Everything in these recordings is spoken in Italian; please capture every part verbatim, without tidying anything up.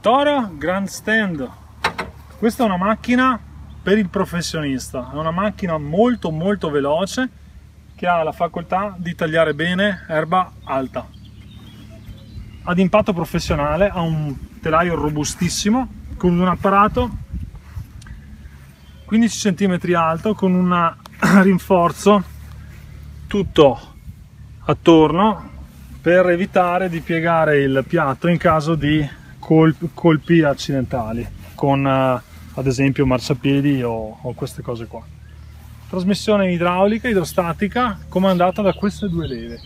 Toro Grandstand. Questa è una macchina per il professionista, è una macchina molto molto veloce che ha la facoltà di tagliare bene erba alta. Ad impatto professionale, ha un telaio robustissimo con un apparato quindici centimetri alto con un rinforzo tutto attorno per evitare di piegare il piatto in caso di colpi, colpi accidentali con ad esempio marciapiedi o, o queste cose qua. Trasmissione idraulica, idrostatica, comandata da queste due leve,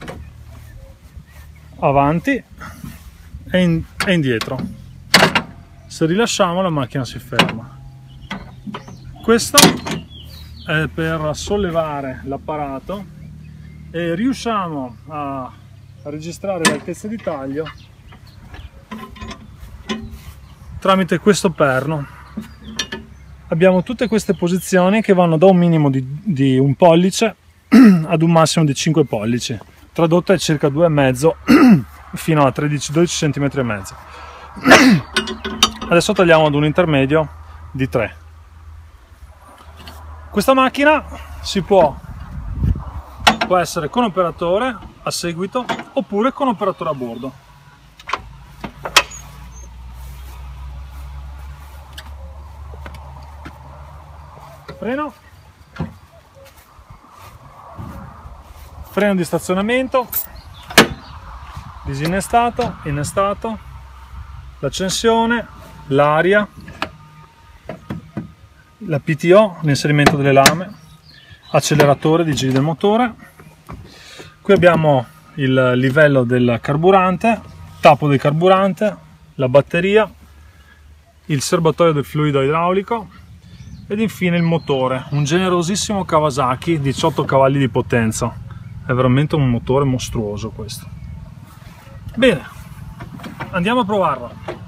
avanti e, in, e indietro. Se rilasciamo la macchina si ferma. Questo è per sollevare l'apparato e riusciamo a registrare l'altezza di taglio tramite questo perno. Abbiamo tutte queste posizioni che vanno da un minimo di, di un pollice ad un massimo di cinque pollici, tradotto è circa due e mezzo fino a tredici dodici centimetri e mezzo. Adesso tagliamo ad un intermedio di tre. Questa macchina si può, può essere con operatore a seguito oppure con operatore a bordo. Freno, freno di stazionamento, disinnestato, innestato, l'accensione, l'aria, la P T O, l'inserimento delle lame, acceleratore di giri del motore. Qui abbiamo il livello del carburante, tappo del carburante, la batteria, il serbatoio del fluido idraulico ed infine il motore, un generosissimo Kawasaki, diciotto cavalli di potenza. È veramente un motore mostruoso questo. Bene, andiamo a provarlo.